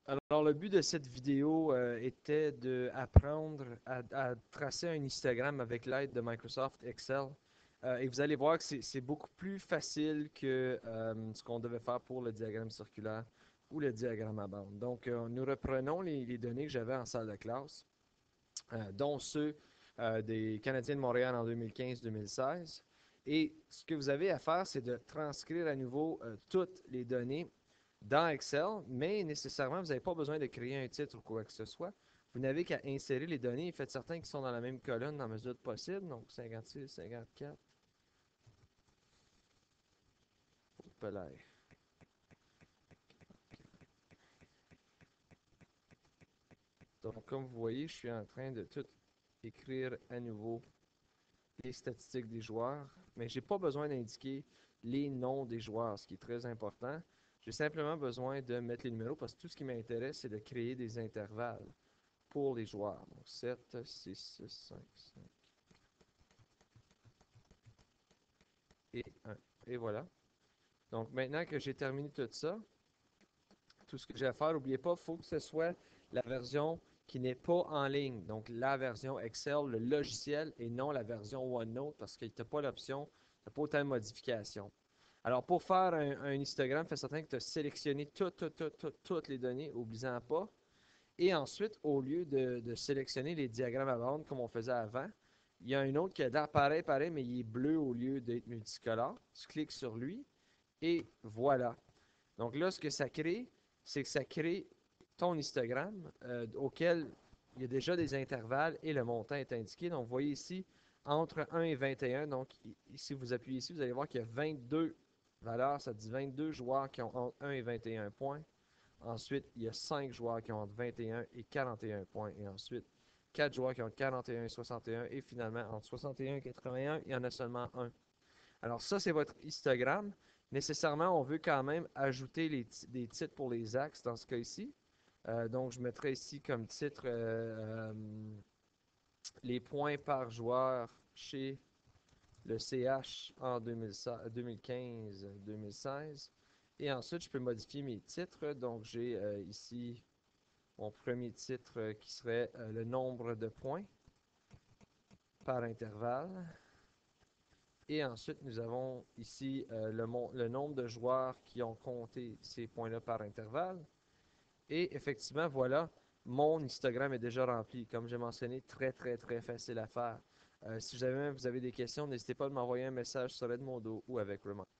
Alors, le but de cette vidéo était d'apprendre à tracer un histogramme avec l'aide de Microsoft Excel. Et vous allez voir que c'est beaucoup plus facile que ce qu'on devait faire pour le diagramme circulaire ou le diagramme à bande. Donc, nous reprenons les données que j'avais en salle de classe, dont ceux des Canadiens de Montréal en 2015-2016. Et ce que vous avez à faire, c'est de transcrire à nouveau toutes les données dans Excel, mais nécessairement, vous n'avez pas besoin de créer un titre ou quoi que ce soit. Vous n'avez qu'à insérer les données et faites certain qu'ils sont dans la même colonne dans la mesure de possible. Donc 56, 54. Pelay. Donc, comme vous voyez, je suis en train de tout écrire à nouveau les statistiques des joueurs, mais je n'ai pas besoin d'indiquer les noms des joueurs, ce qui est très important. J'ai simplement besoin de mettre les numéros parce que tout ce qui m'intéresse, c'est de créer des intervalles pour les joueurs. Donc 7, 6, 6, 5, 5 et 1. Et voilà. Donc maintenant que j'ai terminé tout ça, tout ce que j'ai à faire, n'oubliez pas, il faut que ce soit la version qui n'est pas en ligne. Donc la version Excel, le logiciel, et non la version OneNote parce qu'il n'y a pas l'option, il n'y a pas autant de modifications. Alors pour faire un histogramme, fais certain que tu as sélectionné toutes les données, oubliant pas. Et ensuite, au lieu de sélectionner les diagrammes à bande comme on faisait avant, il y a un autre qui a l'air pareil, mais il est bleu au lieu d'être multicolore. Tu cliques sur lui et voilà. Donc là, ce que ça crée, c'est que ça crée ton histogramme auquel il y a déjà des intervalles et le montant est indiqué. Donc, vous voyez ici, entre 1 et 21. Donc, si vous appuyez ici, vous allez voir qu'il y a 22 valeurs. Ça dit 22 joueurs qui ont entre 1 et 21 points. Ensuite, il y a 5 joueurs qui ont entre 21 et 41 points. Et ensuite, 4 joueurs qui ont 41 et 61. Et finalement, entre 61 et 81, il y en a seulement un. Alors ça, c'est votre histogramme. Nécessairement, on veut quand même ajouter des titres pour les axes dans ce cas-ci. Donc, je mettrai ici comme titre les points par joueur chez le CH en 2015-2016. Et ensuite, je peux modifier mes titres. Donc, j'ai ici mon premier titre qui serait le nombre de points par intervalle. Et ensuite, nous avons ici le nombre de joueurs qui ont compté ces points-là par intervalle. Et effectivement, voilà, mon histogramme est déjà rempli. Comme j'ai mentionné, très facile à faire. Si jamais vous avez des questions, n'hésitez pas à m'envoyer un message sur Edmodo ou avec Remote.